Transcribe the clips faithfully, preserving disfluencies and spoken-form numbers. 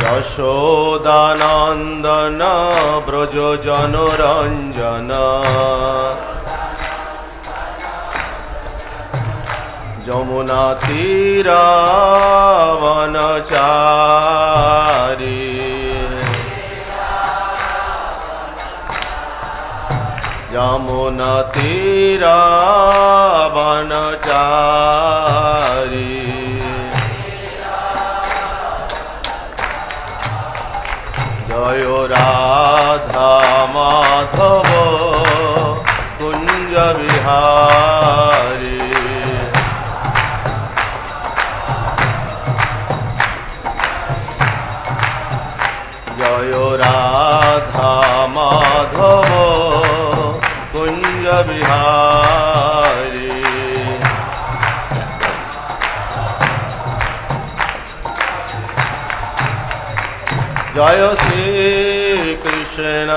यशोदानंदन ब्रज जनरंजन यमुना तीरा वनचारी यमुना तीरा वनचारी जय राधा माधव कुंज विहारी जय राधा माधव कुंज विहारी जय श्री कृष्ण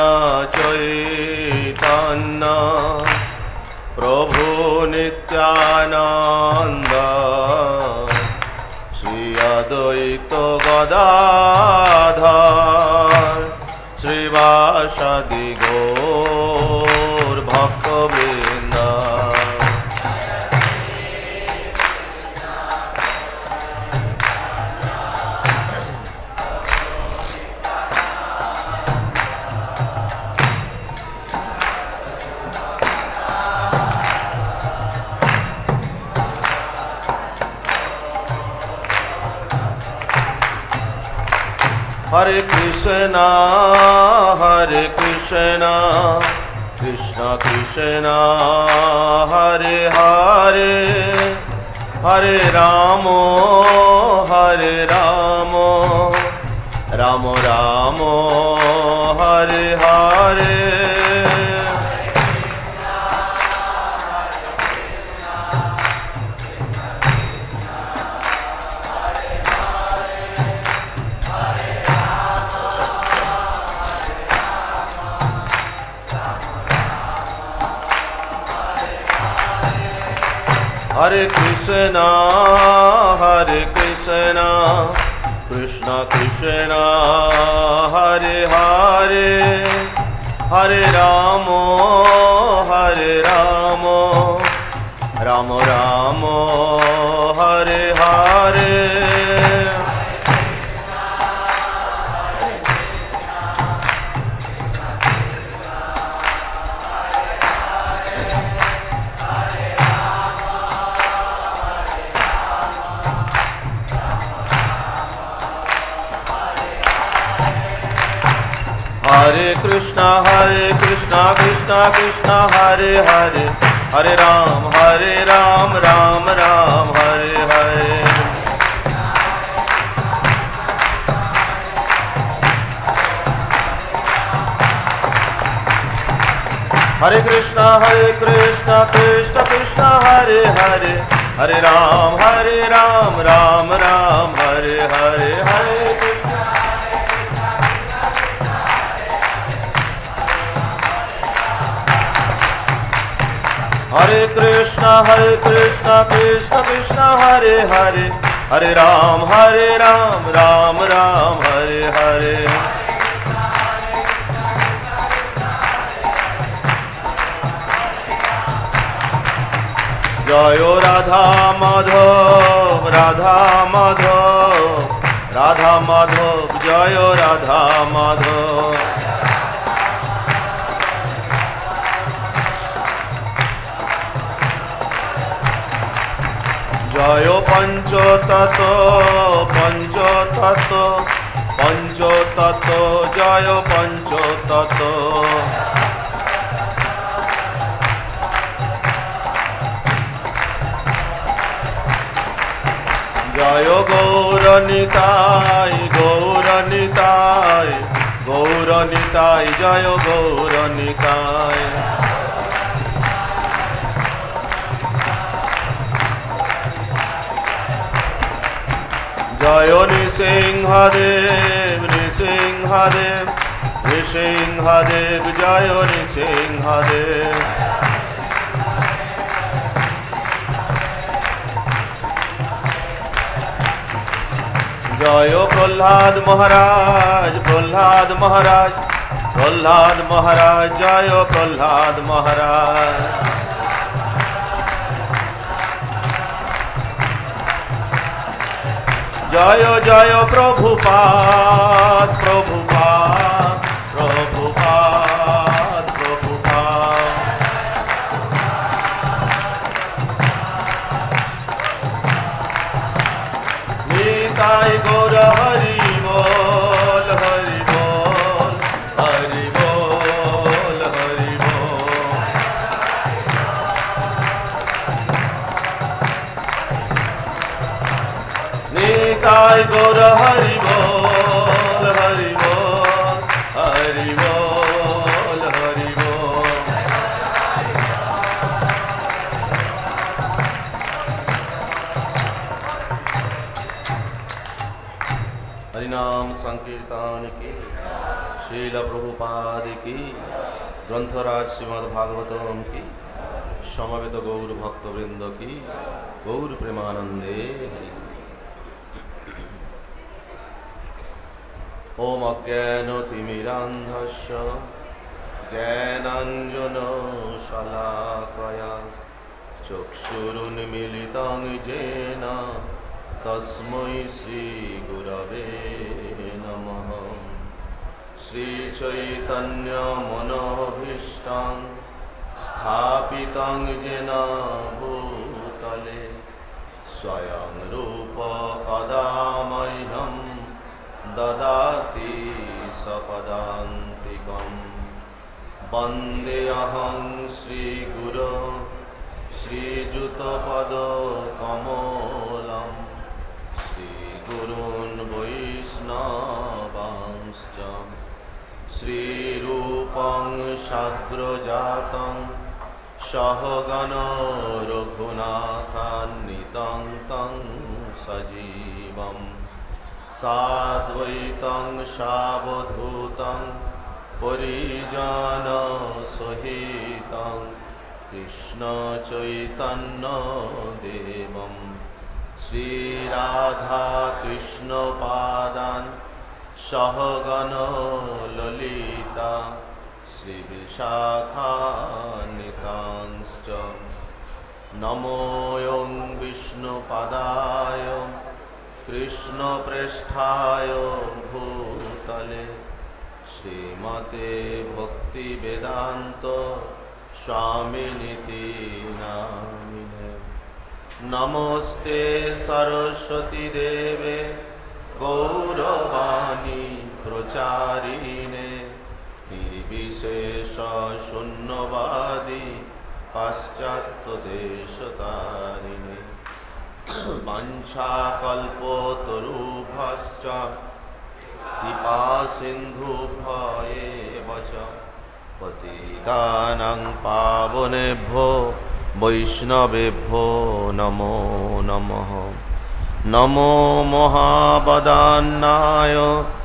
चैतन्य प्रभु नित्यानंद श्री अद्वैत गदाधर श्रीवासदि गौर भक्तवृंद हरे कृष्णा हरे कृष्णा कृष्णा कृष्णा हरे हरे हरे राम हरे राम राम राम हरे हरे हरे कृष्णा हरे कृष्णा कृष्णा कृष्णा हरे हरे हरे राम हरे राम राम राम हरे हरे हरे कृष्णा हरे कृष्णा कृष्णा कृष्णा हरे हरे हरे राम हरे राम राम राम हरे हरे हरे कृष्णा हरे कृष्णा कृष्णा कृष्णा हरे हरे हरे राम हरे राम राम राम हरे हरे हरे हरे कृष्णा हरे कृष्णा कृष्णा कृष्णा हरे हरे हरे राम हरे राम राम राम हरे हरे जय राधा माधव राधा माधव राधा माधव जय राधा माधव जय पंचतत्व पंचतत्व पंचतत्व जय पंचतत्व जय गौरनिताय गौरनिताय गौरनिताय जय गौरनिताय जय नृसिंहदेव नृसिंहदेव नृसिंहदेव जय नृसिंहदेव जय प्रह्लाद महाराज प्रह्लाद महाराज प्रह्लाद महाराज जय प्रह्लाद महाराज। जय जय प्रभुपाद प्रभुपाद प्रभुपाद प्रभुपाद। निताय गौर हरि बोल हरि बोल हरि बोल हरि बोल। निताय गौर हरि बोल हरि बोल हरि बोल हरि बोल। हरिनाम संकीर्तन की श्रील प्रभुपाद की ग्रंथराज श्रीमद् भागवतम की समवेत गौर भक्त वृंद की गौर प्रेमानंदे हरि। ओम अज्ञानतिमिरान्धस्य ज्ञानाञ्जनशलाकया चक्षुरुन्मीलितं येन तस्मै श्रीगुरवे नमः। श्रीचैतन्यमनोभीष्टं स्थापितं येन भूतले स्वयं रूप कदा मह्यं ददाति सपदान्तिकं। वन्देऽहं श्रीगुरो श्रीयुतपदकमलं श्रीगुरून् वैष्णवांश्च श्रीरूपं साग्रजातं सहगण रघुनाथान्वितं तं सजीवम् साद्वैतं सावधूतं परिजनसहितं कृष्णचैतन्यदेवं श्रीराधाकृष्णपादान् सहगण ललिता श्रीविशाखान्वितांश्च नमोऽयं विष्णुपदाय कृष्णप्रेष्ठाय भूतले श्रीमते भक्तिवेदान्त स्वामिनिति नामिने। नमस्ते सरस्वती देवे गौरवाणी प्रचारिणे निर्विशेष शून्यवादी पाश्चात्यदेशतारिणे। वाञ्छाकल्पतरुभ्यश्च कृपा सिन्धुभ्येव च पतितानां पावनेभ्यो वैष्णवेभ्यो नमो नमः। नमो महावदान्नाय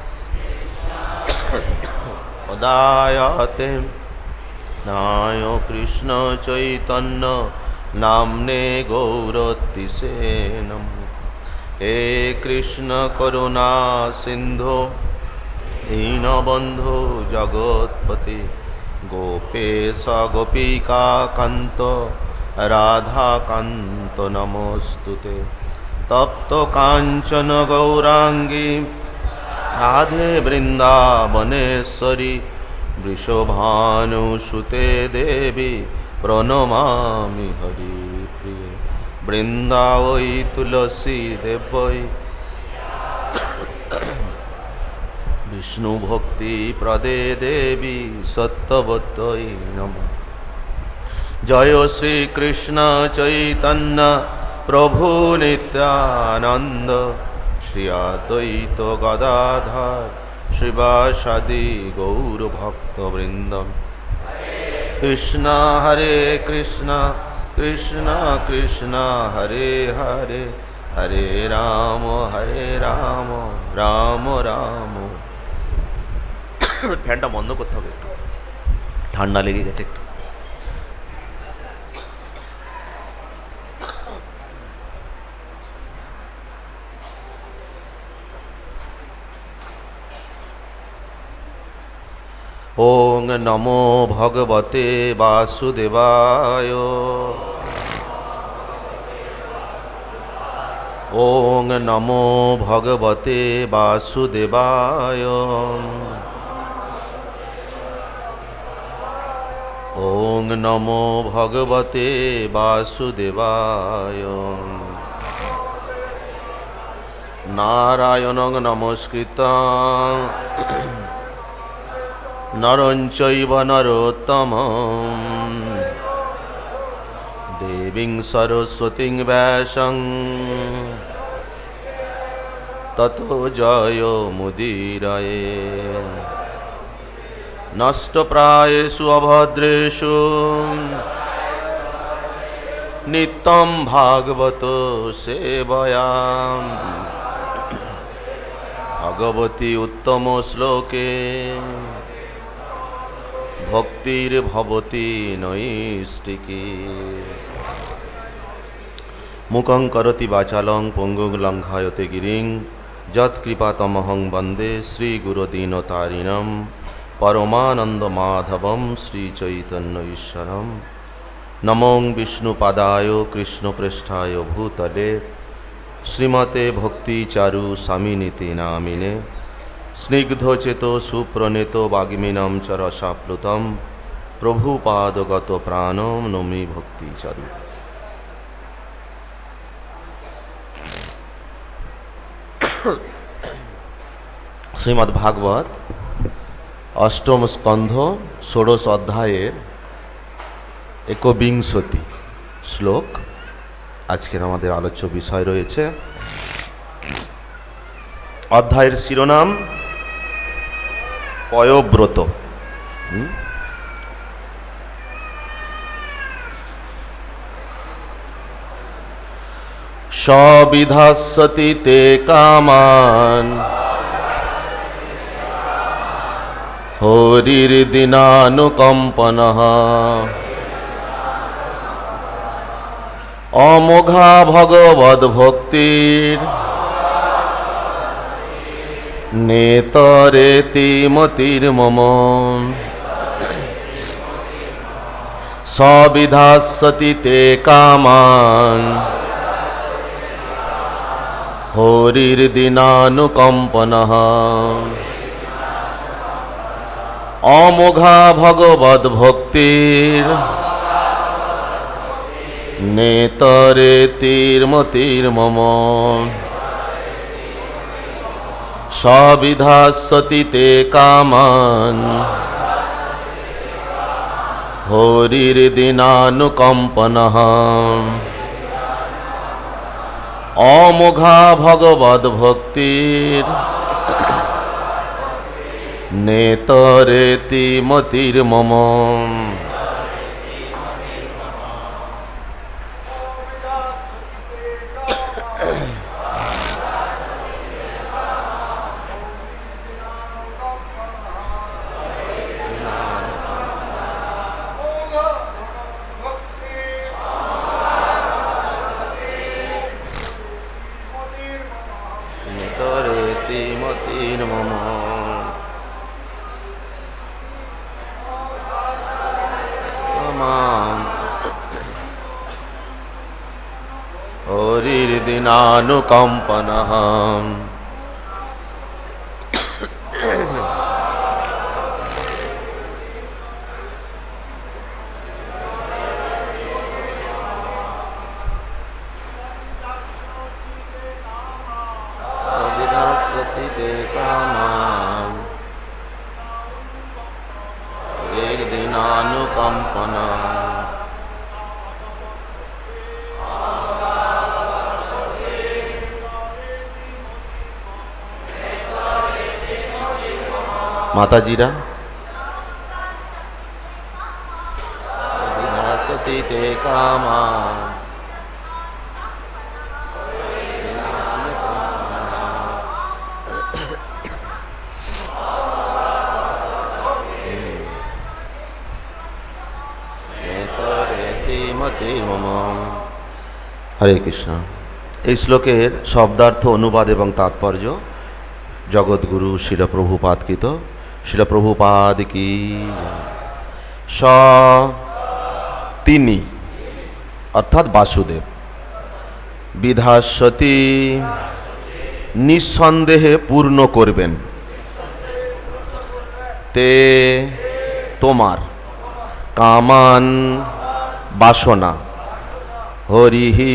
उदायते नाय कृष्ण चैतन्य नाम्ने गौरतिसे नमः। हे कृष्ण करुणा सिंधु दीनबंधु जगत्पति गोपेश गोपिका कांत राधा कांत नमोस्तुते। तप्त कांचन गौरांगी राधे वृंदावनेश्वरी वृषभानुसुते देवी प्रणमामि हरिप्रिये। वृंदावै तुलसी देवै विष्णु भक्ति प्रदे देवी सत्यवत्यै नमः। जय श्री कृष्ण चैतन्य प्रभु नित्यानंद श्री अद्वैत गदाधर श्रीवासादि गौर भक्त वृंद। कृष्ण हरे कृष्ण कृष्ण कृष्ण हरे हरे हरे राम हरे राम राम राम। ফ্যানটা বন্ধ করতে হবে, একটু ঠান্ডা লেগে গেছে একটু। ओं नमो भगवते वासुदेवाय। ओं नमो भगवते वासुदेवाय। ओं नमो भगवते वासुदेवाय। नारायणं नमस्कृत्य नरं चैव नरोत्तमं देवीं सरस्वतीं व्यासं ततो जयो मुदीरये। नष्टप्रायेषु अभद्रेषु नित्यं भागवतो सेवयां भगवती उत्तम श्लोके भक्तिर्भवति नैष्टिकी। मुखं करोति वाचालं पंगुं लंघयते गिरिं यत्कृपातमहं वन्दे श्रीगुरुदीनतारिणं परमानन्दमाधवं श्रीचैतन्यईश्वरं। नमो विष्णुपादाय कृष्णप्रेष्ठाय भूतले श्रीमते भक्तिचारु स्वामिनीति नामिने स्निग्धचेतो सुप्रणीतो वाग्मीनं च रसाप्लुतं प्रभुपादगत प्राणं नौमि भक्तिचारु। श्रीमद्भागवत अष्टम स्कंध षोडश अध्यायेर एकविंशति श्लोक आजकेर आमादेर आलोच्य विषय रयेछे। अध्यायेर शिरोनाम पयोव्रत। सविधास्यति ते कामान् हरिर्दिनानुकम्पनः अमोघा भगवद्भक्तिर् नेतरेति मतिर्मम। सविधास्यति ते कामान् हरिर्दिनानुकम्पनः अमोघा भगवद्भक्तिर् नेतरेतिर्मतिर्मम। सविधास्यति ते कामान् हरिर्दिनानुकम्पनः अमोघा भगवद्भक्तिर् नेतरेति मतिर्मम। हरिर्दिनानुकम्पनः सविधास्यति ते कामान् हरिर्दिनानुकम्पनः माताजीरा सविधास्यति ते कामान् हरे कृष्ण। এই শ্লোকের শব্দার্থ অনুবাদ এবং তাৎপর্য জগৎগুরু শিল প্রভুপাদকৃত শ্রীল প্রভুপাদ কি স তিনি অর্থাৎ বাসুদেব বিধাস্যতি নিঃসন্দেহে পূর্ণ করবেন তে তোমার কামান বাসনা হরিহি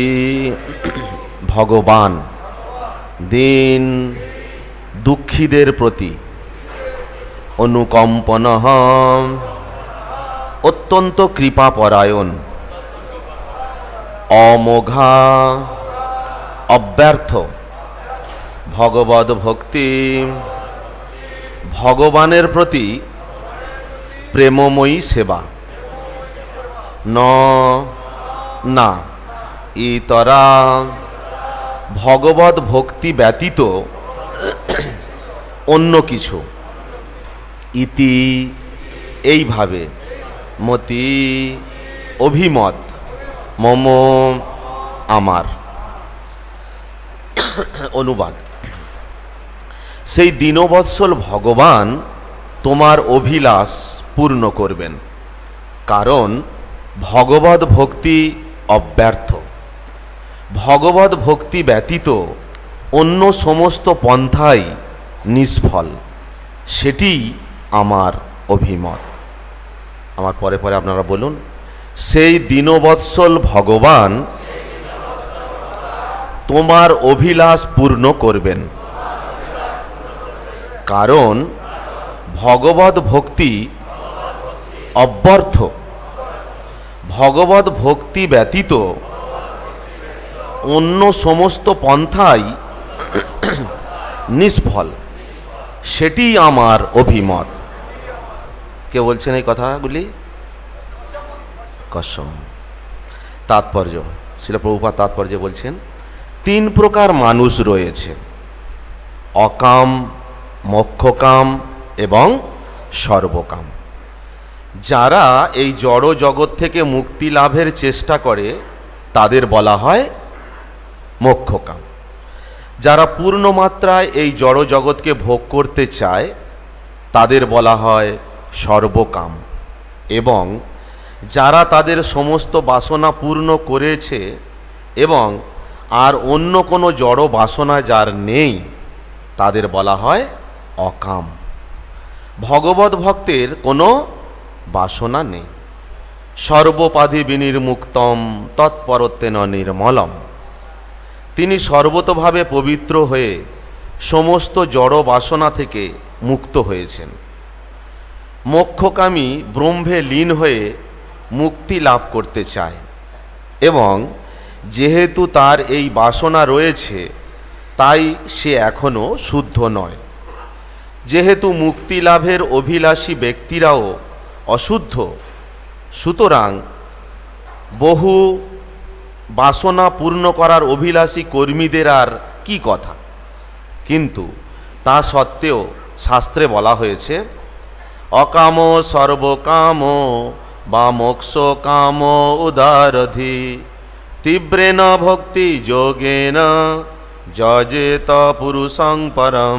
ভগবান দিন দুঃখীদের প্রতি অনুকম্পন অত্যন্ত কৃপাপরায়ণ অমোঘা অব্যর্থ ভগবদ ভক্তি ভগবানের প্রতি প্রেমময়ী সেবা ন না ইতরা ভগবদ ভক্তি ব্যতীত অন্য কিছু ইতি এইভাবে মতি অভিমত মম আমার। অনুবাদ: সেই দীনবৎসল ভগবান তোমার অভিলাষ পূর্ণ করবেন, কারণ ভগবদ ভক্তি অব্যর্থ। ভগবদ ভক্তি ব্যতীত অন্য সমস্ত পন্থাই নিষ্ফল, সেটি আমার অভিমত। আমার পরে পরে আপনারা বলুন, সেই দীনবৎসল ভগবান তোমার অভিলাষ পূর্ণ করবেন, কারণ ভগবদ ভক্তি অব্যর্থ। ভগবদ ভক্তি ব্যতীত অন্য সমস্ত পন্থাই নিষ্ফল, সেটি আমার অভিমত। কে বলছেন এই কথাগুলি? কসম। তাৎপর্য, শ্রীল প্রভুপাদ তাৎপর্য বলছেন, তিন প্রকার মানুষ রয়েছে: অকাম, মোক্ষকাম এবং সর্বকাম। যারা এই জড় জগৎ থেকে মুক্তি লাভের চেষ্টা করে তাদের বলা হয় মোক্ষকাম। যারা পূর্ণ মাত্রায় এই জড় জগৎকে ভোগ করতে চায় তাদের বলা হয় সর্বকাম। এবং যারা তাদের সমস্ত বাসনা পূর্ণ করেছে এবং আর অন্য কোনো জড় বাসনা যার নেই তাদের বলা হয় অকাম। ভগবত ভক্তের কোনো বাসনা নেই। সর্বপাধি বিনির্মুক্তম তৎপরত্বেন নির্মলম। তিনি সর্বতভাবে পবিত্র হয়ে সমস্ত জড় বাসনা থেকে মুক্ত হয়েছেন। মোক্ষকামী ব্রহ্মে লীন হয়ে মুক্তি লাভ করতে চায় এবং যেহেতু তার এই বাসনা রয়েছে তাই সে এখনও শুদ্ধ নয়। যেহেতু মুক্তি লাভের অভিলাষী ব্যক্তিরাও অশুদ্ধ, সুতরাং বহু বাসনা পূর্ণ করার অভিলাষী কর্মীদের আর কি কথা। কিন্তু তা সত্ত্বেও শাস্ত্রে বলা হয়েছে, অকাম সর্বকাম বা মোক্ষ কাম উদারধি তীব্রেণ ভক্তি যোগেন যজেত পুরুষং পরম।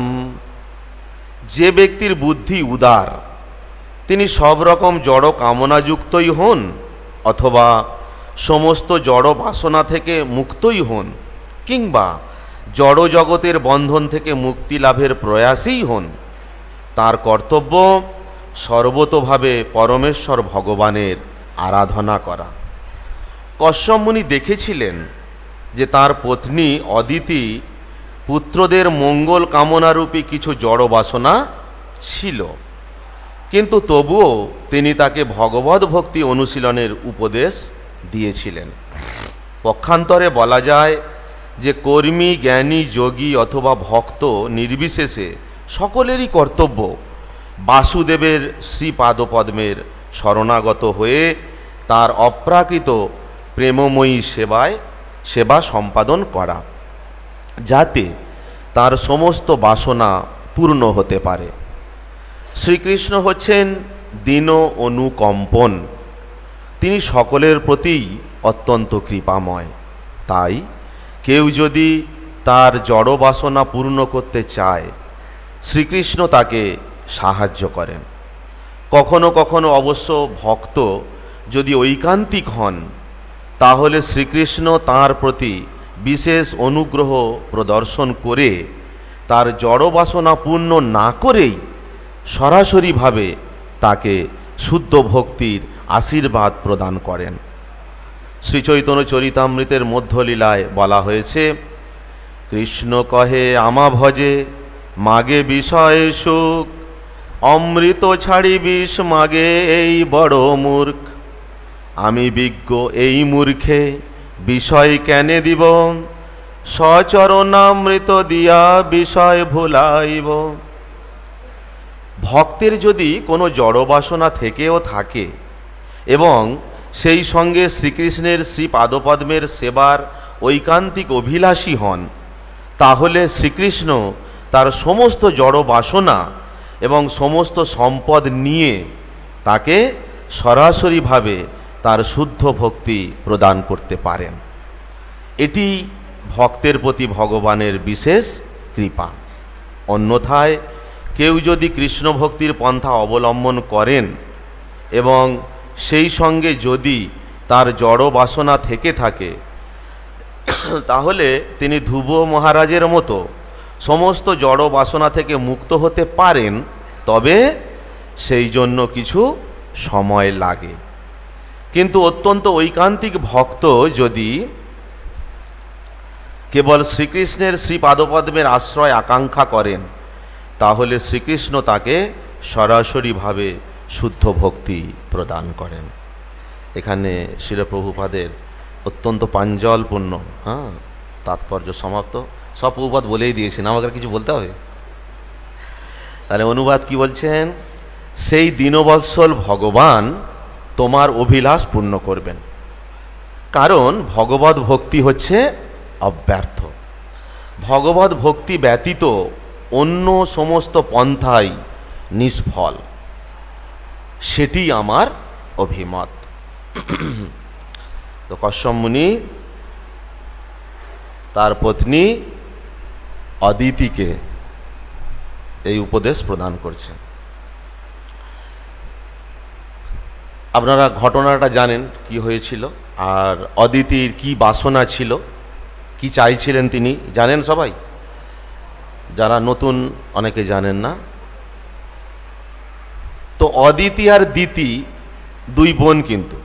যে ব্যক্তির বুদ্ধি উদার তিনি সব রকম জড় কামনাযুক্তই হন অথবা সমস্ত জড় বাসনা থেকে মুক্তই হন কিংবা জড় জগতের বন্ধন থেকে মুক্তি লাভের প্রয়াসেই হন, তার কর্তব্য সর্বতোভাবে পরমেশ্বর ভগবানের আরাধনা করা। কশ্যপ মুনি দেখেছিলেন যে তার পত্নী অদিতি পুত্রদের মঙ্গল কামনারূপী কিছু জড় বাসনা ছিল, কিন্তু তবুও তিনি তাকে ভগবত ভক্তি অনুশীলনের উপদেশ দিয়েছিলেন। পক্ষান্তরে বলা যায় যে কর্মী, জ্ঞানী, যোগী অথবা ভক্ত নির্বিশেষে সকলেরই কর্তব্য বাসুদেবের শ্রীপাদপদ্মের শরণাগত হয়ে তার অপ্রাকৃত প্রেমময়ী সেবায় সেবা সম্পাদন করা, যাতে তার সমস্ত বাসনা পূর্ণ হতে পারে। শ্রীকৃষ্ণ হচ্ছেন দীন অনুকম্পন। তিনি সকলের প্রতিই অত্যন্ত কৃপাময়। তাই কেউ যদি তার জড় বাসনা পূর্ণ করতে চায়, শ্রীকৃষ্ণ তাকে সাহায্য করেন। কখনো কখনো অবশ্য ভক্ত যদি ঐকান্তিক হন তাহলে শ্রীকৃষ্ণ তাঁর প্রতি বিশেষ অনুগ্রহ প্রদর্শন করে তার জড়বাসনা পূর্ণ না করেই সরাসরিভাবে তাকে শুদ্ধ ভক্তির আশীর্বাদ প্রদান করেন। শ্রীচৈতন্য চরিতামৃতের মধ্যলীলায় বলা হয়েছে, কৃষ্ণ কহে আমা ভজে মাগে বিষয় সুখ, অমৃত ছাড়ি বিষ মাগে এই বড় মূর্খ। আমি বিজ্ঞ এই মূর্খে বিষয় কেনে দিব, সচরণামৃত দিয়া বিষয় ভুলাইব। ভক্তের যদি কোনো জড়বাসনা থেকেও থাকে এবং সেই সঙ্গে শ্রীকৃষ্ণের শ্রী পাদপদ্মের সেবার ঐকান্তিক অভিলাষী হন, তাহলে শ্রীকৃষ্ণ তার সমস্ত জড়বাসনা এবং সমস্ত সম্পদ নিয়ে তাকে সরাসরিভাবে তার শুদ্ধ ভক্তি প্রদান করতে পারেন। এটি ভক্তের প্রতি ভগবানের বিশেষ কৃপা। অন্যথায় কেউ যদি কৃষ্ণ ভক্তির পন্থা অবলম্বন করেন এবং সেই সঙ্গে যদি তার জড় বাসনা থেকে থাকে, তাহলে তিনি ধ্রুব মহারাজের মতো সমস্ত জড় বাসনা থেকে মুক্ত হতে পারেন, তবে সেই জন্য কিছু সময় লাগে। কিন্তু অত্যন্ত ঐকান্তিক ভক্ত যদি কেবল শ্রীকৃষ্ণের শ্রী পাদপদ্মের আশ্রয় আকাঙ্ক্ষা করেন, তাহলে শ্রীকৃষ্ণ তাকে সরাসরিভাবে শুদ্ধ ভক্তি প্রদান করেন। এখানে শ্রীল প্রভুপাদের অত্যন্ত প্রাঞ্জলপূর্ণ হ্যাঁ তাৎপর্য সমাপ্ত। সব প্রভুপাদ বলেই দিয়েছেন, আমাকে কিছু বলতে হবে। তাহলে অনুবাদ কি বলছেন? সেই দীনবৎসল ভগবান তোমার অভিলাষ পূর্ণ করবেন, কারণ ভগবত ভক্তি হচ্ছে অব্যর্থ। ভগবত ভক্তি ব্যতীত অন্য সমস্ত পন্থাই নিষ্ফল, সেটি আমার অভিমত। তো কশ্যপ মুনি তার পত্নী অদিতিকে এই উপদেশ প্রদান করছেন। আপনারা ঘটনাটা জানেন কি হয়েছিল, আর অদিতির কি বাসনা ছিল, কি চাইছিলেন তিনি জানেন সবাই? যারা নতুন অনেকে জানেন না। তো অদিতি আর দিতি দুই বোন, কিন্তু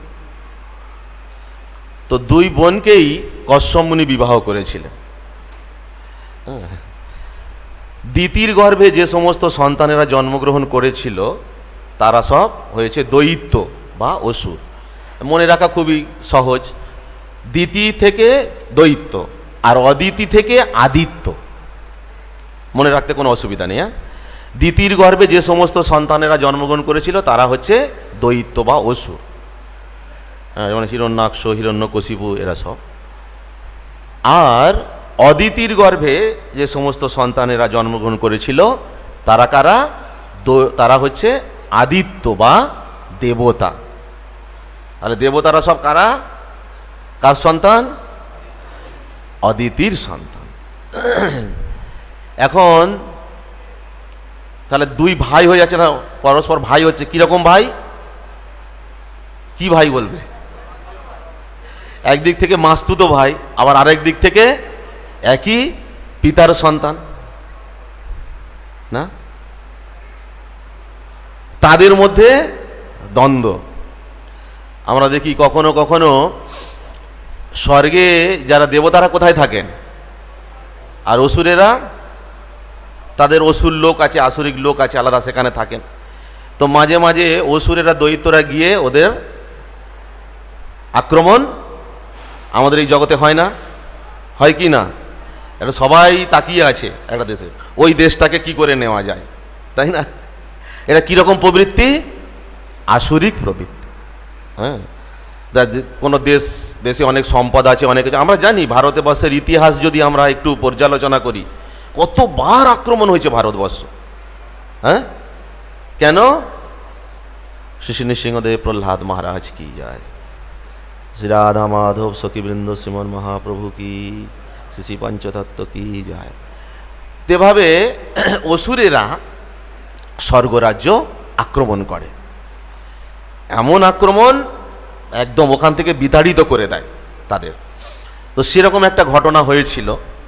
তো দুই বোনকেই কশ্যপ মুনি বিবাহ করেছিলেন। দিতির গর্ভে যে সমস্ত সন্তানেরা জন্মগ্রহণ করেছিল তারা সব হয়েছে দৈত্য বা অসুর। মনে রাখা খুবই সহজ, দিতি থেকে দৈত্য আর অদিতি থেকে আদিত্য, মনে রাখতে কোনো অসুবিধা নেই। হ্যাঁ, দিতির গর্ভে যে সমস্ত সন্তানেরা জন্মগ্রহণ করেছিল তারা হচ্ছে দৈত্য বা অসুর, যেমন হিরণ্যাক্ষ, হিরণ্যকশিপু, এরা সব। আর অদিতির গর্ভে যে সমস্ত সন্তানেরা জন্মগ্রহণ করেছিল তারা কারা? তারা হচ্ছে আদিত্য বা দেবতা। তাহলে দেবতারা সব কারা? কার সন্তান? অদিতির সন্তান। এখন তাহলে দুই ভাই হয়ে যাচ্ছে না, পরস্পর ভাই হচ্ছে। কিরকম ভাই? কি ভাই বলবে? একদিক থেকে মাস্তুতো ভাই, আবার আরেক দিক থেকে একই পিতার সন্তান না, তাদের মধ্যে দ্বন্দ্ব আমরা দেখি। কখনো কখনো স্বর্গে যারা দেবতারা কোথায় থাকেন, আর অসুরেরা, তাদের অসুর লোক আছে, আসুরিক লোক আছে আলাদা, সেখানে থাকেন। তো মাঝে মাঝে অসুরেরা দৈত্যরা গিয়ে ওদের আক্রমণ আমাদের এই জগতে হয় না? হয় কি না? এটা সবাই তাকিয়ে আছে একটা দেশে, ওই দেশটাকে কি করে নেওয়া যায়, তাই না? এটা কীরকম প্রবৃত্তি? আসুরিক প্রবৃত্তি। হ্যাঁ, কোনো দেশ দেশে অনেক সম্পদ আছে, অনেক কিছু আমরা জানি। ভারতবর্ষের ইতিহাস যদি আমরা একটু পর্যালোচনা করি, কতবার আক্রমণ হয়েছে ভারতবর্ষ। হ্যাঁ, কেন? শ্রী নৃসিংহদেব প্রহ্লাদ মহারাজ কি যায়, শ্রী রাধা মাধব সখীবৃন্দ শ্রীমন মহাপ্রভু কি, শ্রী শ্রী পঞ্চতত্ত্ব কি যায়। তেভাবে অসুরেরা স্বর্গরাজ্য আক্রমণ করে। এমন আক্রমণ একদম ওখান থেকে বিতাড়িত করে দেয় তাদের। তো সেরকম একটা ঘটনা হয়েছিল।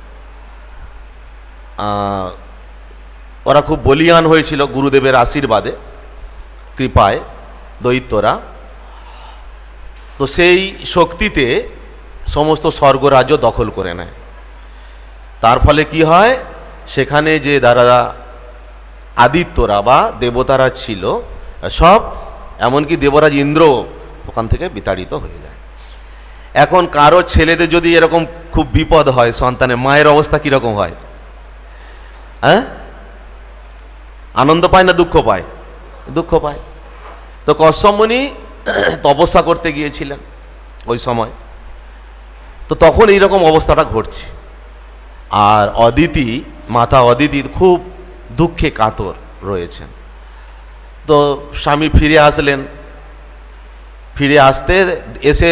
ওরা খুব বলিয়ান হয়েছিল গুরুদেবের আশীর্বাদে, কৃপায়, দৈত্যরা। তো সেই শক্তিতে সমস্ত স্বর্গরাজ্য দখল করে নেয়। তার ফলে কি হয়, সেখানে যে দ্বারা আদিত্যরা বা দেবতারা ছিল সব, এমনকি দেবরাজ ইন্দ্র ওখান থেকে বিতাড়িত হয়ে যায়। এখন কারো ছেলেদের যদি এরকম খুব বিপদ হয় সন্তানের, মায়ের অবস্থা কিরকম হয়? হ্যাঁ, আনন্দ পায় না দুঃখ পায়? দুঃখ পায়। তো কশ্যপ মুনি তপস্যা করতে গিয়েছিলেন ওই সময়, তো তখন এইরকম অবস্থাটা ঘটছে। আর অদিতি, মাতা অদিতি খুব দুঃখে কাতর রয়েছেন। তো স্বামী ফিরে আসলেন। ফিরে আসতে এসে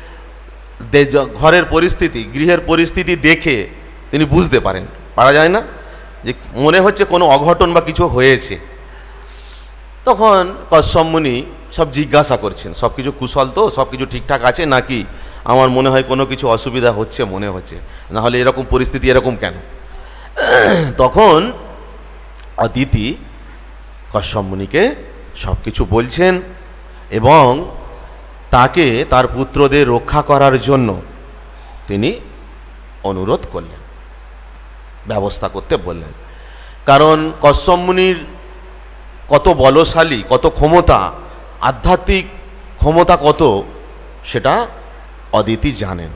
ঘরের পরিস্থিতি, গৃহের পরিস্থিতি দেখে তিনি বুঝতে পারেন, পারা যায় না যে মনে হচ্ছে কোনো অঘটন বা কিছু হয়েছে। তখন কশ্যপ মুনি সব জিজ্ঞাসা করছেন, সব কিছু কুশল তো, সব কিছু ঠিকঠাক আছে নাকি? আমার মনে হয় কোনো কিছু অসুবিধা হচ্ছে মনে হচ্ছে, না হলে এরকম পরিস্থিতি এরকম কেন? তখন অদিতি কশ্যপ মুনিকে সব কিছু বলছেন এবং তাকে তার পুত্রদের রক্ষা করার জন্য তিনি অনুরোধ করলেন, ব্যবস্থা করতে বললেন। কারণ কশ্যপ মুনির কত বলশালী, কত ক্ষমতা, আধ্যাত্মিক ক্ষমতা কত, সেটা অদিতি জানেন।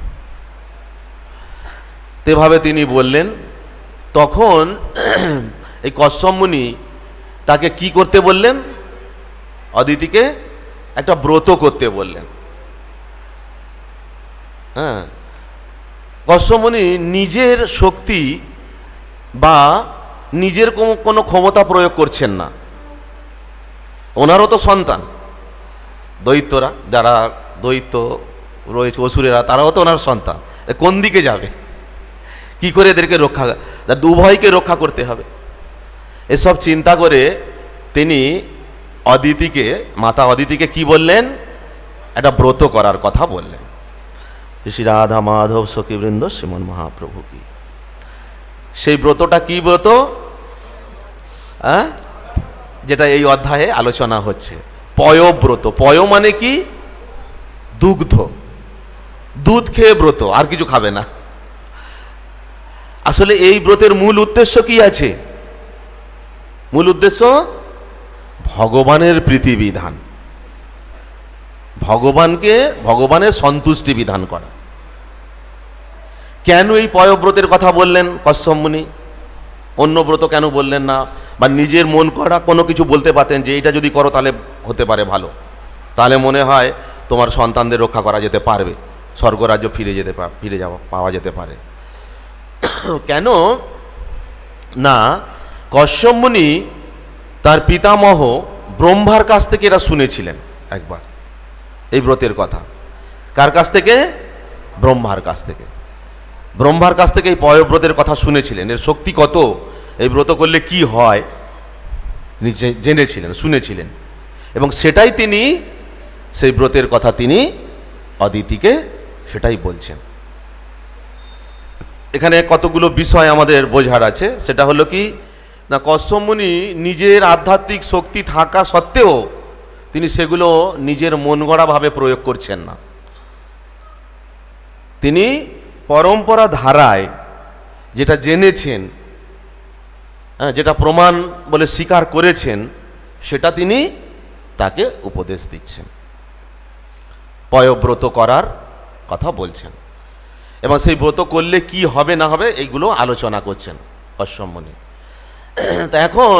তেভাবে তিনি বললেন। তখন এই কশ্যপ মুনি তাকে কি করতে বললেন? অদিতিকে একটা ব্রত করতে বললেন। হ্যাঁ, কশ্যপ মুনি নিজের শক্তি বা নিজের কোনো ক্ষমতা প্রয়োগ করছেন না। ওনারও তো সন্তান, দৈত্যরা যারা দৈত্য রয়েছে, অসুরেরা, তারাও তো ওনার সন্তান। কোন দিকে যাবে, কি করে এদেরকে রক্ষা, উভয়কে রক্ষা করতে হবে, এসব চিন্তা করে তিনি অদিতিকে, মাতা অদিতিকে কি বললেন? একটা ব্রত করার কথা বললেন। শ্রী রাধা মাধব সখীবৃন্দ শ্রীমন মহাপ্রভু কি। সেই ব্রতটা কি ব্রত? হ্যাঁ, যেটা এই অধ্যায়ে আলোচনা হচ্ছে, পয়ব্রত। পয় মানে কি? দুগ্ধ, দুধ খেয়ে ব্রত, আর কিছু খাবে না। আসলে এই ব্রতের মূল উদ্দেশ্য কি আছে? মূল উদ্দেশ্য ভগবানের প্রীতি বিধান, ভগবানকে, ভগবানের সন্তুষ্টি বিধান করা। কেন এই পয়ব্রতের কথা বললেন কশ্যপ মুনি? অন্য ব্রত কেন বললেন না? বা নিজের মন করা কোনো কিছু বলতে পারতেন যে এটা যদি করো তাহলে হতে পারে ভালো, তাহলে মনে হয় তোমার সন্তানদের রক্ষা করা যেতে পারবে, স্বর্গরাজ্য ফিরে যেতে ফিরে যাওয়া পাওয়া যেতে পারে। কেন না, কশ্যপ মুনি তার পিতামহ ব্রহ্মার কাছ থেকে এরা শুনেছিলেন একবার এই ব্রতের কথা। কার কাছ থেকে? ব্রহ্মার কাছ থেকে। ব্রহ্মার কাছ থেকে এই পয়ব্রতের কথা শুনেছিলেন, এর শক্তি কত, এই ব্রত করলে কি হয় জেনেছিলেন, শুনেছিলেন, এবং সেটাই তিনি, সেই ব্রতের কথা তিনি অদিতিকে সেটাই বলছেন। এখানে কতগুলো বিষয় আমাদের বোঝার আছে। সেটা হলো কি না, কশ্যপ মুনি নিজের আধ্যাত্মিক শক্তি থাকা সত্ত্বেও তিনি সেগুলো নিজের মন গড়াভাবে প্রয়োগ করছেন না। তিনি পরম্পরা ধারায় যেটা জেনেছেন, যেটা প্রমাণ বলে স্বীকার করেছেন, সেটা তিনি তাকে উপদেশ দিচ্ছেন, পয়ব্রত করার কথা বলছেন, এবং সেই ব্রত করলে কি হবে না হবে এইগুলো আলোচনা করছেন কশ্যপ মুনি। তা এখন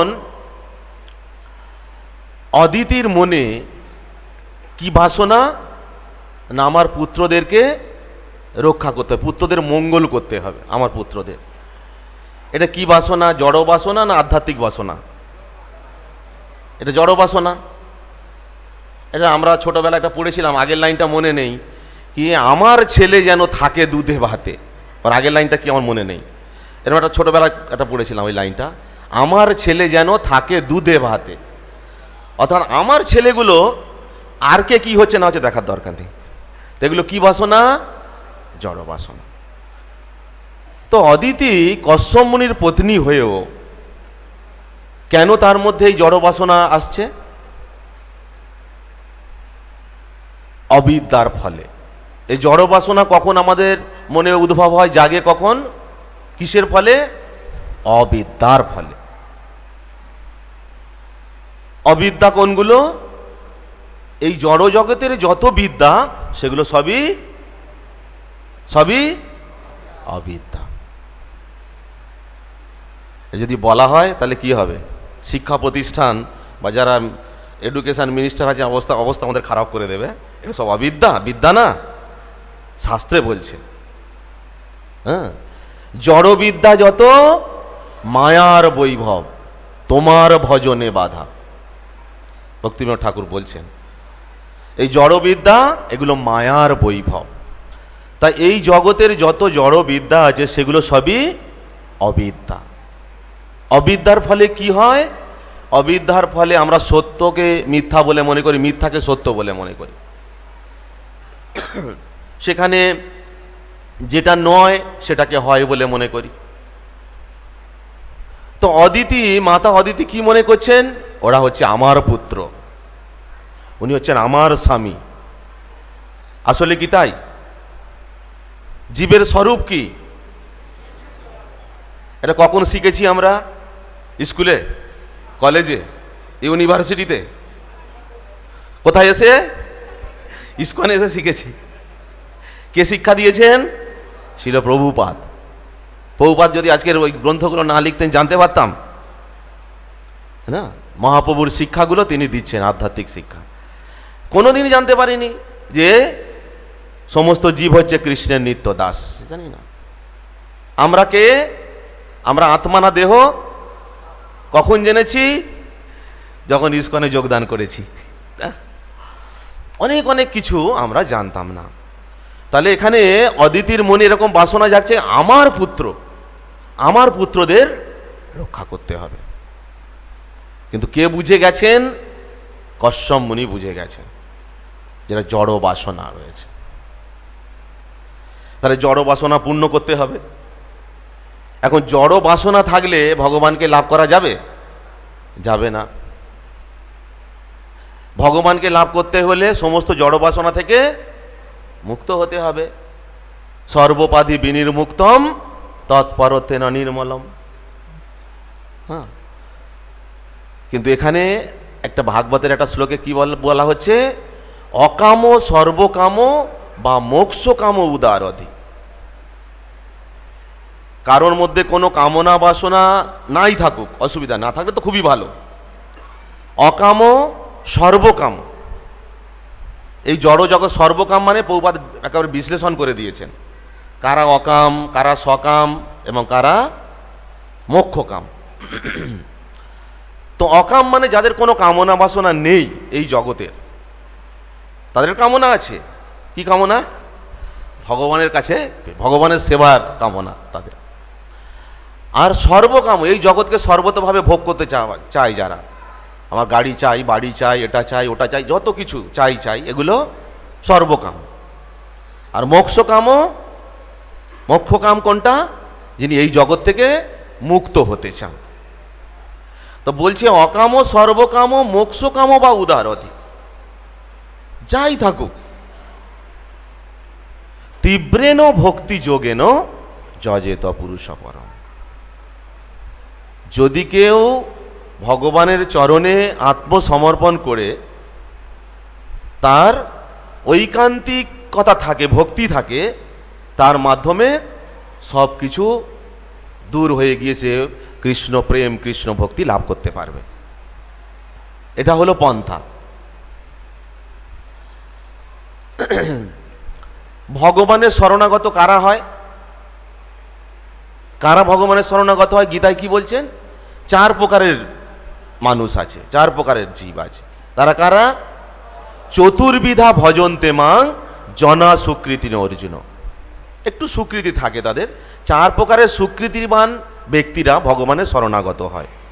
অদিতির মনে কি বাসনা না, আমার পুত্রদেরকে রক্ষা করতে হবে, পুত্রদের মঙ্গল করতে হবে আমার পুত্রদের। এটা কি বাসনা? জড় বাসনা না আধ্যাত্মিক বাসনা? এটা জড় বাসনা। এটা আমরা ছোটবেলা একটা পড়েছিলাম, আগের লাইনটা মনে নেই, কি আমার ছেলে যেন থাকে দুধে ভাতে। আর আগের লাইনটা কি আমার মনে নেই, এরকম একটা ছোটবেলা একটা পড়েছিলাম ওই লাইনটা। আমার ছেলে যেন থাকে দুধে ভাতে। অর্থাৎ আমার ছেলেগুলো আর কে কি হচ্ছে না হচ্ছে দেখার দরকার নেই। তো এগুলো কি বাসনা? জড় বাসনা। তো অদিতি কশ্যপ মুনির পত্নী হয়েও কেন তার মধ্যে এই জড় বাসনা আসছে? অবিদ্যার ফলে। এই জড় বাসনা কখন আমাদের মনে উদ্ভব হয়, জাগে কখন? কিসের ফলে? অবিদ্যার ফলে। অবিদ্যা কোনগুলো? এই জড় জগতের যত বিদ্যা সেগুলো সবই সবই অবিদ্যা। যদি বলা হয় তাহলে কি হবে? শিক্ষা প্রতিষ্ঠান বা যারা এডুকেশন মিনিস্টার আছে অবস্থা অবস্থা আমাদের খারাপ করে দেবে। এটা সব অবিদ্যা, বিদ্যা না, শাস্ত্রে বলছে। হ্যাঁ, জড়বিদ্যা যত মায়ার বৈভব, তোমার ভজনে বাধা। ভক্তিবিনোদ ঠাকুর বলছেন এই জড়বিদ্যা এগুলো মায়ার বৈভব। তাই এই জগতের যত জড়বিদ্যা আছে সেগুলো সবই অবিদ্যা। অবিদ্যার ফলে কি হয়? অবিদ্যার ফলে আমরা সত্যকে মিথ্যা বলে মনে করি, মিথ্যাকে সত্য বলে মনে করি। সেখানে যেটা নয় সেটাকে হয় বলে মনে করি। তো অদিতি, মাতা অদিতি কি মনে করছেন? ওরা হচ্ছে আমার পুত্র, উনি হচ্ছেন আমার স্বামী। আসলে কি তাই? জীবের স্বরূপ কি? এটা কখন শিখেছি আমরা? স্কুলে, কলেজে, ইউনিভার্সিটিতে? কোথায় এসে? ইস্কনে এসে শিখেছি। কে শিক্ষা দিয়েছেন? শিল প্রভুপাদ। প্রভুপাদ যদি আজকের ওই গ্রন্থগুলো না লিখতেন জানতে পারতাম না। মহাপ্রভুর শিক্ষাগুলো তিনি দিচ্ছেন, আধ্যাত্মিক শিক্ষা। কোনোদিনই জানতে পারিনি যে সমস্ত জীব হচ্ছে কৃষ্ণের নিত্য দাস, জানি না। আমরা কে? আমরা আত্মা না দেহ? কখন জেনেছি? যখন ইস্কনে যোগদান করেছি। অনেক অনেক কিছু আমরা জানতাম না। তাহলে এখানে অদিতির মনে এরকম বাসনা যাচ্ছে, আমার পুত্র, আমার পুত্রদের রক্ষা করতে হবে। কিন্তু কে বুঝে গেছেন? কশ্যপ মুনি বুঝে গেছেন যেটা জড় বাসনা রয়েছে। তাহলে জড় বাসনা পূর্ণ করতে হবে। এখন জড় বাসনা থাকলে ভগবানকে লাভ করা যাবে? যাবে না। ভগবানকে লাভ করতে হলে সমস্ত জড় বাসনা থেকে মুক্ত হতে হবে। সর্বোপাধি বিনির্মুক্তম তৎপরতেন নির্মলম। হ্যাঁ, কিন্তু এখানে একটা ভাগবতের একটা শ্লোকে কি বলা হচ্ছে? অকাম সর্বকাম বা মোক্ষকাম উদারধি। কারোর মধ্যে কোনো কামনা বাসনা নাই থাকুক, অসুবিধা না থাকলে তো খুবই ভালো। অকাম সর্বকাম, এই জড় জগৎ সর্বকাম মানে প্রভুপাদ একেবারে বিশ্লেষণ করে দিয়েছেন কারা অকাম, কারা সকাম এবং কারা মোক্ষকাম। তো অকাম মানে যাদের কোনো কামনা বাসনা নেই এই জগতের, তাদের কামনা আছে। কি কামনা? ভগবানের কাছে ভগবানের সেবার কামনা তাদের। আর সর্বকাম, এই জগৎকে সর্বতভাবে ভোগ করতে চায় যারা, আমার গাড়ি চাই, বাড়ি চাই, এটা চাই, ওটা চাই, যত কিছু চাই চাই, এগুলো সর্বকাম। আর মোক্ষকামও, মোক্ষকাম কোনটা? যিনি এই জগৎ থেকে মুক্ত হতে চান। তো বলছে অকাম সর্বকাম মোক্ষকাম বা উদারধি, যাই থাকুক, তীব্রেণ ভক্তি যোগেন যজেত পুরুষ পরম। যদি কেউ ভগবানের চরণে আত্মসমর্পণ করে তার ঐকান্তিকতা থাকে, ভক্তি থাকে, তার মাধ্যমে সব কিছু দূর হয়ে গিয়েছে, কৃষ্ণ প্রেম, কৃষ্ণ ভক্তি লাভ করতে পারবে। এটা হলো পন্থা। ভগবানের শরণাগত কারা হয়? কারা ভগবানের শরণাগত হয়? গীতায় কি বলছেন? চার প্রকারের মানুষ আছে, চার প্রকারের জীব আছে। তারা কারা? চতুর্বিধা ভজন্তে মাং জনা সুকৃতি অর্জুন। একটু সুকৃতি থাকে তাদের। চার প্রকারের সুকৃতিবান ব্যক্তিরা ভগবানের শরণাগত হয়।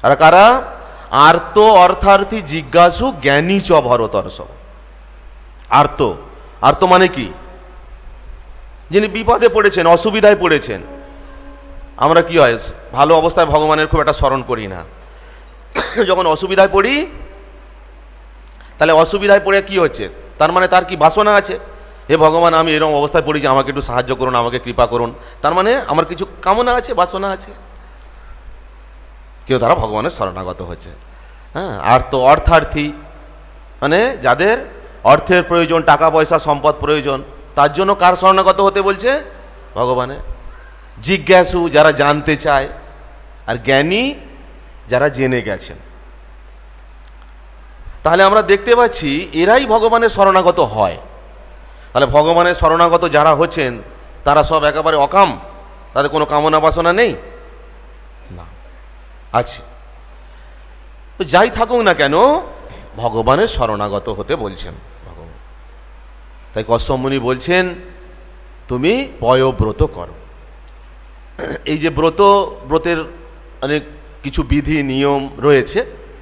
আর কারা? আর্ত অর্থার্থী জিজ্ঞাসু জ্ঞানী চ ভরতর্ষ। আর্ত, আর্ত মানে কি? যিনি বিপদে পড়েছেন, অসুবিধায় পড়েছেন। আমরা কি হয়, ভালো অবস্থায় ভগবানের খুব একটা স্মরণ করি না। যখন অসুবিধায় পড়ি, তাহলে অসুবিধায় পড়ে কি হচ্ছে? তার মানে তার কি বাসনা আছে, হে ভগবান আমি এরকম অবস্থায় পড়ি যে আমাকে একটু সাহায্য করুন, আমাকে কৃপা করুন। তার মানে আমার কিছু কামনা আছে, বাসনা আছে। কেউ তারা ভগবানের শরণাগত হচ্ছে। হ্যাঁ, আর তো অর্থার্থী মানে যাদের অর্থের প্রয়োজন, টাকা পয়সা সম্পদ প্রয়োজন, তার জন্য কার শরণাগত হতে বলছে? ভগবানের। জিজ্ঞাসু যারা জানতে চায়, আর জ্ঞানী যারা জেনে গেছেন। তাহলে আমরা দেখতে পাচ্ছি এরাই ভগবানের শরণাগত হয়। তাহলে ভগবানের শরণাগত যারা হচ্ছেন তারা সব একেবারে অকাম, তাদের কোনো কামনা বাসনা নেই না, আছে। তো যাই থাকুক না কেন ভগবানের শরণাগত হতে বলছেন ভগবান। তাই কশ্যপ মুনি বলছেন তুমি পয়ব্রত করো। এই যে ব্রত, ব্রতের অনেক কিছু বিধি নিয়ম রয়েছে,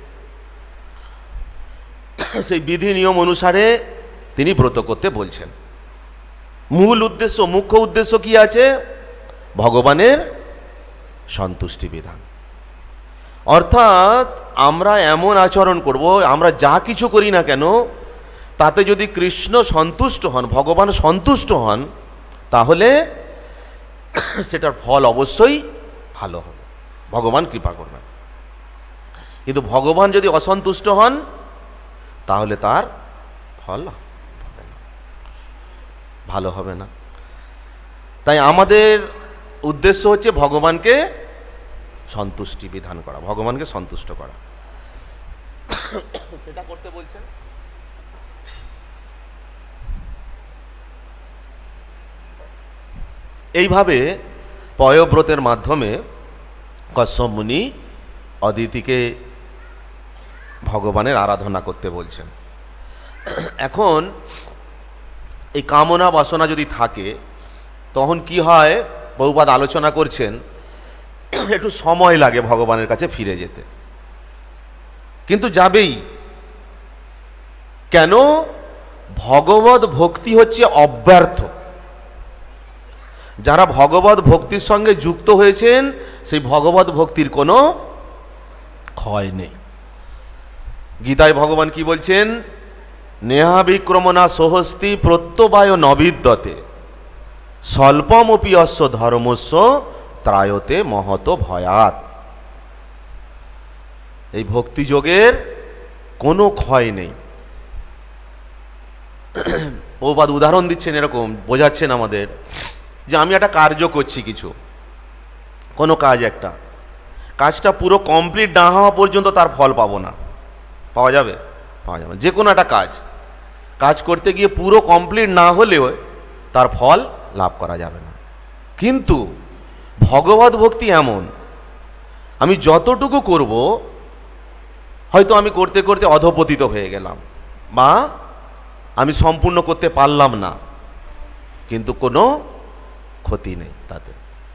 সেই বিধি নিয়ম অনুসারে তিনি ব্রত করতে বলছেন। মূল উদ্দেশ্য, মুখ্য উদ্দেশ্য কি আছে? ভগবানের সন্তুষ্টি বিধান। অর্থাৎ আমরা এমন আচরণ করব, আমরা যা কিছু করি না কেন তাতে যদি কৃষ্ণ সন্তুষ্ট হন, ভগবান সন্তুষ্ট হন, তাহলে সেটার ফল অবশ্যই ভালো হবে, ভগবান কৃপা করবেন। কিন্তু ভগবান যদি অসন্তুষ্ট হন তাহলে তার ফল হবে না, ভালো হবে না। তাই আমাদের উদ্দেশ্য হচ্ছে ভগবানকে সন্তুষ্টি বিধান করা, ভগবানকে সন্তুষ্ট করা। সেটা করতে বলছেন। এইভাবে পয়ব্রতের মাধ্যমে কশ্যপ মুনি অদিতিকে ভগবানের আরাধনা করতে বলছেন। এখন এই কামনা বাসনা যদি থাকে তখন কি হয়, বহুপাদ আলোচনা করছেন, একটু সময় লাগে ভগবানের কাছে ফিরে যেতে, কিন্তু যাবেই। কেন? ভগবত ভক্তি হচ্ছে অব্যর্থ। যারা ভগবত ভক্তির সঙ্গে যুক্ত হয়েছেন সেই ভগবত ভক্তির কোনো ক্ষয় নেই। গীতায় ভগবান কি বলছেন? নেহাবিক্রমণা সোহস্তি প্রত্যবায় নবিদ্যতে স্বল্পমপি অস্য ধর্মস্য ত্রায়তে মহত ভয়াত। এই ভক্তিযোগের কোনো ক্ষয় নেই। প্রভুপাদ উদাহরণ দিচ্ছেন, এরকম বোঝাচ্ছেন আমাদের যে আমি একটা কার্য করছি, কিছু কোনো কাজ, একটা কাজটা পুরো কমপ্লিট না হওয়া পর্যন্ত তার ফল পাবো না। পাওয়া যাবে? পাওয়া যাবে। যে কোনো একটা কাজ কাজ করতে গিয়ে পুরো কমপ্লিট না হলেও তার ফল লাভ করা যাবে না। কিন্তু ভগবত ভক্তি এমন, আমি যতটুকু করব, হয়তো আমি করতে করতে অধঃপতিত হয়ে গেলাম বা আমি সম্পূর্ণ করতে পারলাম না, কিন্তু কোনো ক্ষতি নেই তাতে।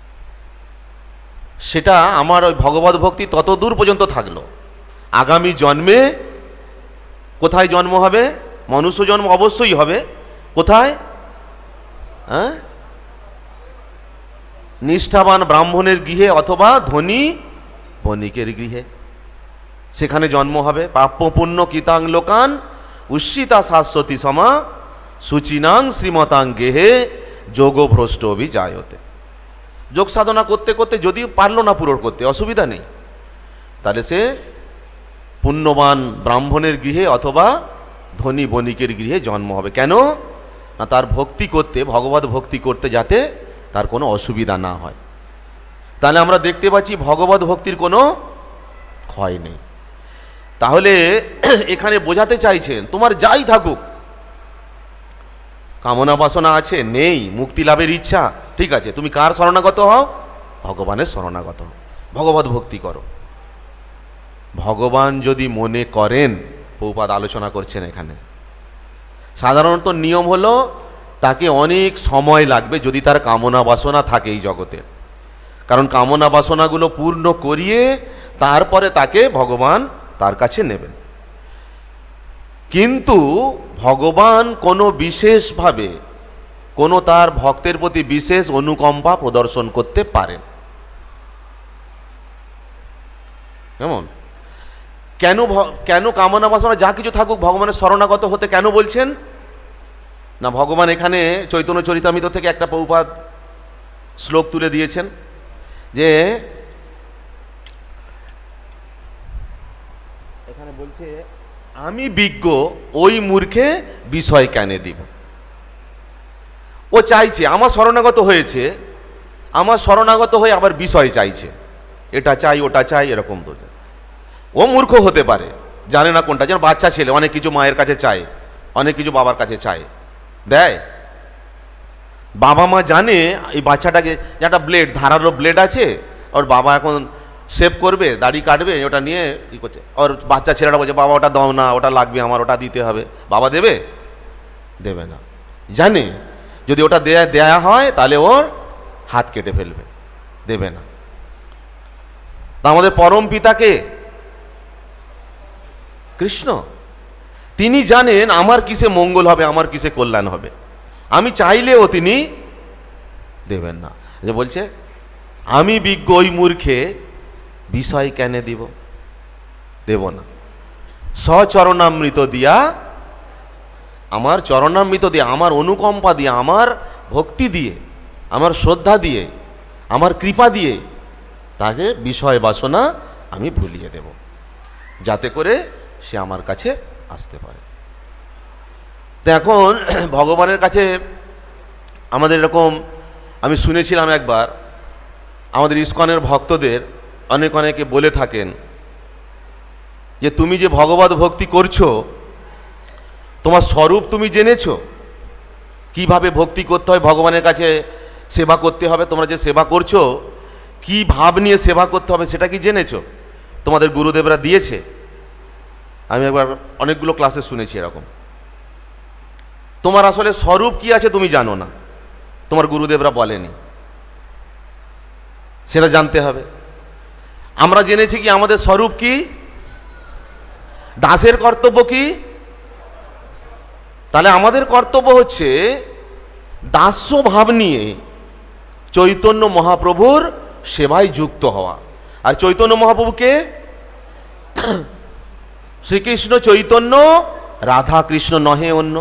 সেটা আমার ওই ভগবত ভক্তি তত দূর পর্যন্ত থাকলো। আগামী জন্মে কোথায় জন্ম হবে? মনুষ্য জন্ম অবশ্যই হবে। কোথায়? হ্যাঁ, নিষ্ঠাবান ব্রাহ্মণের গৃহে অথবা ধনী বণিকের গৃহে, সেখানে জন্ম হবে। প্রাপ্য পুণ্য কৃতাং লোকান উচ্ছিতা শাশ্বতী সমা সুচিনাং শ্রীমতাং গেহে যোগভ্রষ্ট অভিজায়তে। যোগ সাধনা করতে করতে যদি পারলো না পূরণ করতে, অসুবিধা নেই, তাহলে সে পুণ্যবান ব্রাহ্মণের গৃহে অথবা ধনী বণিকের গৃহে জন্ম হবে। কেন না? তার ভক্তি করতে, ভগবত ভক্তি করতে যাতে তার কোনো অসুবিধা না হয়। তাহলে আমরা দেখতে পাচ্ছি ভগবত ভক্তির কোনো ক্ষয় নেই। তাহলে এখানে বোঝাতে চাইছেন তোমার যাই থাকুক, কামনা বাসনা আছে, নেই, মুক্তি লাভের ইচ্ছা, ঠিক আছে, তুমি কার শরণাগত হও? ভগবানের শরণাগত হও, ভগবত ভক্তি করো। ভগবান যদি মনে করেন, প্রভুপাদ আলোচনা করছেন এখানে, সাধারণত নিয়ম হলো তাকে অনেক সময় লাগবে যদি তার কামনা বাসনা থাকে এই জগতে। কারণ কামনা বাসনাগুলো পূর্ণ করিয়ে তারপরে তাকে ভগবান তার কাছে নেবেন। কিন্তু ভগবান কোনো বিশেষভাবে কোনো তার ভক্তের প্রতি বিশেষ অনুকম্পা প্রদর্শন করতে পারেন। কেমন? কেন কেন কামনা বাসনা যা কিছু থাকুক ভগবানের শরণাগত হতে কেন বলছেন না? ভগবান এখানে চৈতন্য চরিতামৃত থেকে একটা প্রভুপাদ শ্লোক তুলে দিয়েছেন যে এখানে বলছে, আমি বিজ্ঞ ওই মূর্খে বিষয় কেন দিব। ও চাইছে, আমার শরণাগত হয়েছে, আমার শরণাগত হয়ে আবার বিষয় চাইছে, এটা চাই ওটা চাই, এরকম তো ও মূর্খ হতে পারে, জানে না কোনটা। যেন বাচ্চা ছেলে অনেক কিছু মায়ের কাছে চায়, অনেক কিছু বাবার কাছে চায়, দেয়। বাবা মা জানে এই বাচ্চাটাকে, একটা ব্লেড, ধারালো ব্লেড আছে, ওর বাবা এখন সেভ করবে, দাড়ি কাটবে, ওটা নিয়ে ই করছে, ওর বাচ্চা ছেলেটা বলছে বাবা ওটা দাও না, ওটা লাগবে আমার, ওটা দিতে হবে। বাবা দেবে? দেবে না। জানে যদি ওটা দেয়া দেয়া হয় তাহলে ওর হাত কেটে ফেলবে, দেবে না। তা আমাদের পরম পিতাকে কৃষ্ণ, তিনি জানেন আমার কিসে মঙ্গল হবে, আমার কিসে কল্যাণ হবে। আমি চাইলেও তিনি দেবেন না। যে বলছে আমি বিজ্ঞ ওই মূর্খে বিষয় কেন দিব, দেব না। স্বচরণামৃত দিয়া, আমার চরণামৃত দিয়ে, আমার অনুকম্পা দিয়ে, আমার ভক্তি দিয়ে, আমার শ্রদ্ধা দিয়ে, আমার কৃপা দিয়ে তাকে বিষয় বাসনা আমি ভুলিয়ে দেব, যাতে করে সে আমার কাছে আসতে পারে। তো এখন ভগবানের কাছে আমাদের এরকম, আমি শুনেছিলাম একবার আমাদের ইস্কনের ভক্তদের অনেক অনেকে বলে থাকেন যে তুমি যে ভগবত ভক্তি করছো, তোমার স্বরূপ তুমি জেনেছো, কিভাবে ভক্তি করতে হয়, ভগবানের কাছে সেবা করতে হবে, তোমরা যে সেবা করছো কি ভাব নিয়ে সেবা করতে হবে সেটা কি জেনেছো? তোমাদের গুরুদেবরা দিয়েছে? আমি একবার অনেকগুলো ক্লাসে শুনেছি এরকম। তোমার আসলে স্বরূপ কি আছে তুমি জানো না, তোমার গুরুদেবরা বলেনি, সেটা জানতে হবে। আমরা জেনেছি কি আমাদের স্বরূপ কি, দাসের কর্তব্য কি। তাহলে আমাদের কর্তব্য হচ্ছে দাস্য ভাব নিয়ে চৈতন্য মহাপ্রভুর সেবায় যুক্ত হওয়া। আর চৈতন্য মহাপ্রভুকে শ্রীকৃষ্ণ চৈতন্য, রাধা কৃষ্ণ নহে অন্য।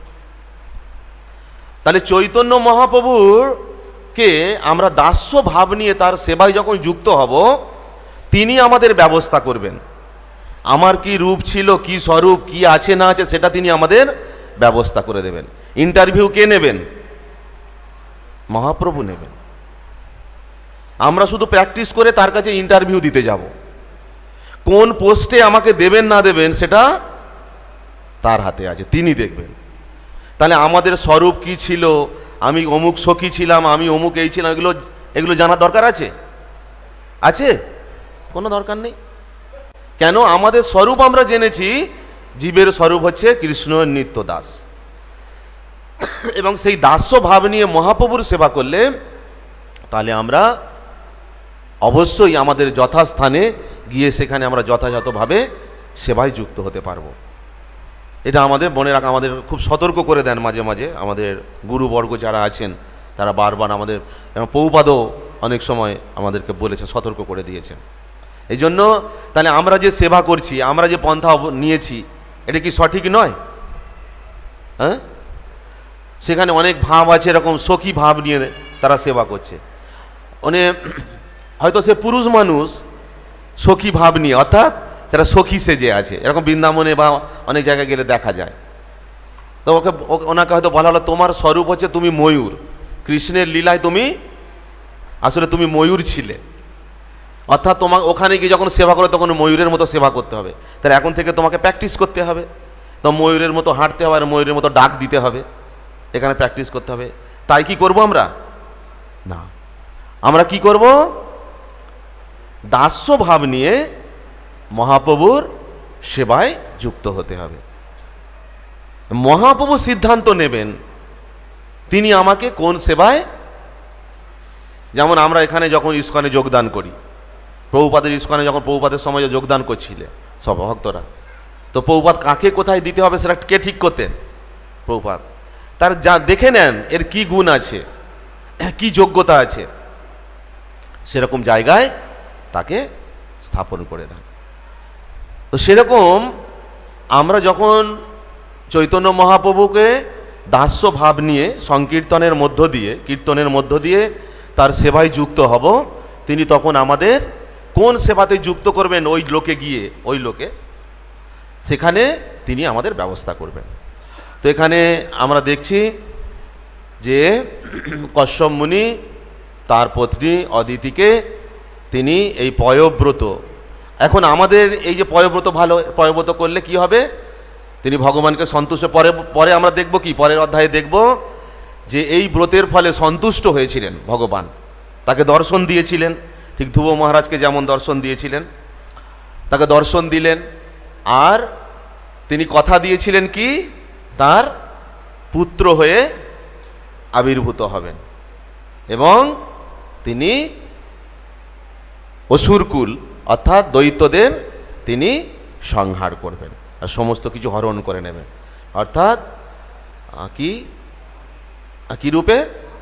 তাহলে চৈতন্য মহাপ্রভুর কে আমরা দাস্য ভাব নিয়ে তার সেবায় যখন যুক্ত হব, তিনি আমাদের ব্যবস্থা করবেন। আমার কি রূপ ছিল, কি স্বরূপ, কি আছে না আছে, সেটা তিনি আমাদের ব্যবস্থা করে দেবেন। ইন্টারভিউ কে নেবেন? মহাপ্রভু নেবেন। আমরা শুধু প্র্যাকটিস করে তার কাছে ইন্টারভিউ দিতে যাব। কোন পোস্টে আমাকে দেবেন না দেবেন সেটা তার হাতে আছে, তিনি দেখবেন। তাহলে আমাদের স্বরূপ কি ছিল, আমি অমুক সখী ছিলাম, আমি অমুক এই ছিলাম, এগুলো এগুলো জানার দরকার আছে? আছে? কোনো দরকার নেই। কেন? আমাদের স্বরূপ আমরা জেনেছি, জীবের স্বরূপ হচ্ছে কৃষ্ণ নিত্য দাস, এবং সেই দাস্য ভাব নিয়ে মহাপ্রভুর সেবা করলে তাহলে আমরা অবশ্যই আমাদের যথাস্থানে গিয়ে সেখানে আমরা যথাযথভাবে সেবায় যুক্ত হতে পারবো। এটা আমাদের মনে রাখা, আমাদের খুব সতর্ক করে দেন মাঝে মাঝে আমাদের গুরুবর্গ যারা আছেন, তারা বারবার আমাদের, প্রভুপাদও অনেক সময় আমাদেরকে বলেছে, সতর্ক করে দিয়েছেন। এই জন্য তাহলে আমরা যে সেবা করছি, আমরা যে পন্থা নিয়েছি, এটা কি সঠিক নয়? হ্যাঁ, সেখানে অনেক ভাব আছে, এরকম সখী ভাব নিয়ে তারা সেবা করছে। মানে হয়তো সে পুরুষ মানুষ সখী ভাব নিয়ে, অর্থাৎ সেটা সখী সেজে আছে, এরকম বৃন্দাবনে বা অনেক জায়গায় গেলে দেখা যায়। তো ওকে ওনাকে হয়তো বলা হলো তোমার স্বরূপ হচ্ছে তুমি ময়ূর, কৃষ্ণের লীলায় তুমি আসলে তুমি ময়ূর ছিলে, অর্থাৎ তোমাকে ওখানে গিয়ে যখন সেবা করো তখন ময়ূরের মতো সেবা করতে হবে। তাহলে এখন থেকে তোমাকে প্র্যাকটিস করতে হবে, তো ময়ূরের মতো হাঁটতে হবে আর ময়ূরের মতো ডাক দিতে হবে, এখানে প্র্যাকটিস করতে হবে। তাই কি করব আমরা? না, আমরা কি করব? দাস্য ভাব নিয়ে মহাপ্রভুর সেবায় যুক্ত হতে হবে। মহাপ্রভু সিদ্ধান্ত নেবেন তিনি আমাকে কোন সেবায়, যেমন আমরা এখানে যখন ইস্কনে যোগদান করি, প্রভুপাদের ইস্কনে যখন প্রভুপাদের সময় যোগদান করছিলে সব ভক্তরা, তো প্রভুপাদ কাকে কোথায় দিতে হবে সেটা কে ঠিক করতেন? প্রভুপাদ। তার যা দেখে নেন এর কি গুণ আছে, কি যোগ্যতা আছে, সেরকম জায়গায় তাকে স্থাপন করে দেন। তো সেরকম আমরা যখন চৈতন্য মহাপ্রভুকে দাস্য ভাব নিয়ে সংকীর্তনের মধ্য দিয়ে, কীর্তনের মধ্য দিয়ে তার সেবায় যুক্ত হব, তিনি তখন আমাদের কোন সেবাতে যুক্ত করবেন? ওই লোকে গিয়ে, ওই লোকে সেখানে তিনি আমাদের ব্যবস্থা করবেন। তো এখানে আমরা দেখছি যে কশ্যপ মুনি তার পত্নী অদিতিকে তিনি এই পয়ব্রত, এখন আমাদের এই যে পয়ব্রত, ভালো পয়ব্রত করলে কি হবে? তিনি ভগবানকে সন্তুষ্ট, পরে পরে আমরা দেখব কি, পরের অধ্যায়ে দেখব যে এই ব্রতের ফলে সন্তুষ্ট হয়েছিলেন ভগবান, তাকে দর্শন দিয়েছিলেন, ঠিক ধ্রুব মহারাজকে যেমন দর্শন দিয়েছিলেন, তাকে দর্শন দিলেন। আর তিনি কথা দিয়েছিলেন কি, তার পুত্র হয়ে আবির্ভূত হবেন এবং তিনি অসুরকুল অর্থাৎ দৈত্যদের তিনি সংহার করবেন আর সমস্ত কিছু হরণ করে নেবেন। অর্থাৎ কি কি রূপে?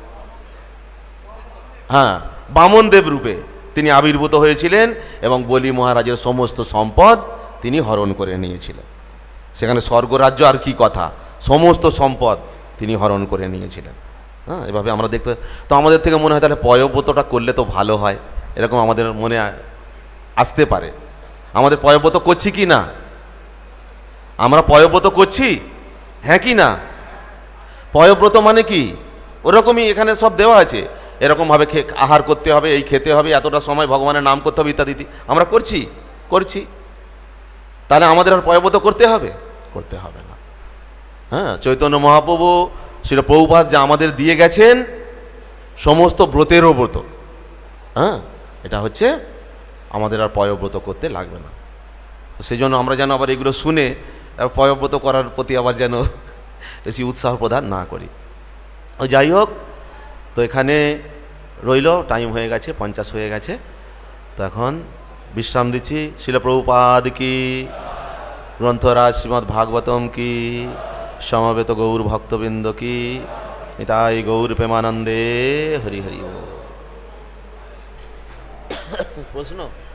হ্যাঁ, বামনদেব রূপে তিনি আবির্ভূত হয়েছিলেন এবং বলি মহারাজের সমস্ত সম্পদ তিনি হরণ করে নিয়েছিলেন। সেখানে স্বর্গরাজ্য আর কি কথা, সমস্ত সম্পদ তিনি হরণ করে নিয়েছিলেন। হ্যাঁ, এভাবে আমরা দেখতে, তো আমাদের থেকে মনে হয় তাহলে পয়ব্রতটা করলে তো ভালো হয়, এরকম আমাদের মনে আসতে পারে। আমাদের পয়ব্রত করছি কি না? আমরা পয়ব্রত করছি, হ্যাঁ কি না? পয়ব্রত মানে কি? ওরকমই এখানে সব দেওয়া আছে, এরকমভাবে আহার করতে হবে, এই খেতে হবে, এতটা সময় ভগবানের নাম করতে হবে ইত্যাদি। আমরা করছি করছি তাহলে আমাদের আর পয়ব্রত করতে হবে? করতে হবে না। হ্যাঁ, চৈতন্য মহাপ্রভু শ্রী প্রভুপাদ যা আমাদের দিয়ে গেছেন সমস্ত ব্রতেরও ব্রত, হ্যাঁ, এটা হচ্ছে আমাদের আর পয়ব্রত করতে লাগবে না। সেই জন্য আমরা যেন আবার এগুলো শুনে পয়ব্রত করার প্রতি আবার যেন বেশি উৎসাহ প্রদান না করি। যাই হোক, তো এখানে রইল, টাইম হয়ে গেছে, পঞ্চাশ হয়ে গেছে, তো এখন বিশ্রাম দিচ্ছি। শিল প্রভুপাদ কি, গ্রন্থরাজ শ্রীমদ্ ভাগবতম কি, সমবেত গৌর ভক্তবৃন্দ কি, নিতাই গৌর প্রেমানন্দে হরি হরি। প্রশ্ন?